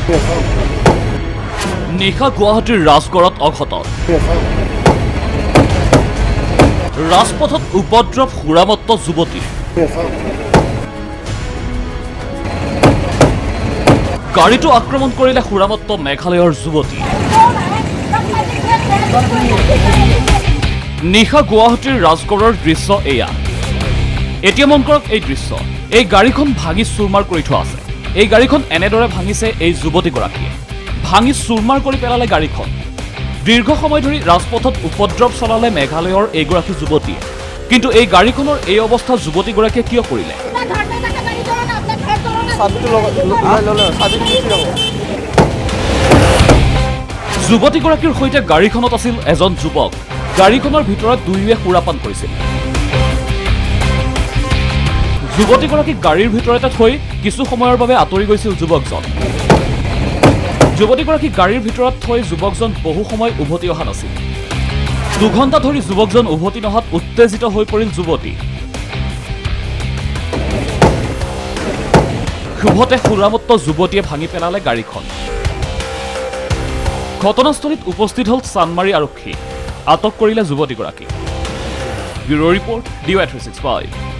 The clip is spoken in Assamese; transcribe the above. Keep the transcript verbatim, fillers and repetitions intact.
নিশা গুৱাহাটীৰ ৰাজগড়ত অঘটন ৰাজপথত উপদ্ৰৱ সুৰামত্ত যুৱতী গাড়ীটো আক্ৰমণ কৰিলে সুৰামত্ত মেঘালয়ৰ যুৱতী নিশা গুৱাহাটীৰ ৰাজগড়ৰ দৃশ্য এয়া এতিয়া মন কৰক এই দৃশ্য এই গাড়ীখন ভাঙি চুৰমাৰ কৰি থোৱা আছে এই গাড়ীখন এনেদৰে ভাঙিছে এই যুৱতীগৰাকীয়ে ভাঙি চুৰমাৰ কৰি পেলালে গাড়ীখন দীৰ্ঘ সময় ধৰি ৰাজপথত উপদ্ৰৱ চলালে মেঘালয়ৰ এইগৰাকী যুৱতীয়ে কিন্তু এই গাড়ীখনৰ এই অৱস্থা যুৱতীগৰাকীয়ে কিয় কৰিলে যুৱতীগৰাকীৰ সৈতে গাড়ীখনত আছিল এজন যুৱক গাড়ীখনৰ ভিতৰত দুয়োৱে সুৰাপান কৰিছিল যুৱতীগৰাকীক গাড়ীৰ ভিতৰতে থৈ কিছু সময়ৰ বাবে আঁতৰি গৈছিল যুৱকজন যুৱতীগৰাকীক গাড়ীৰ ভিতৰত থৈ যুৱকজন বহু সময় উভতি অহা নাছিল দুঘণ্টা ধৰি যুৱকজন উভতি নহাত উত্তেজিত হৈ পৰিল যুৱতী ক্ষোভতে সুৰামত্ত যুৱতীয়ে ভাঙি পেলালে গাড়ীখন ঘটনাস্থলীত উপস্থিত হল চানমাৰী আৰক্ষী আটক কৰিলে যুৱতীগৰাকী bureau' report D Y three sixty five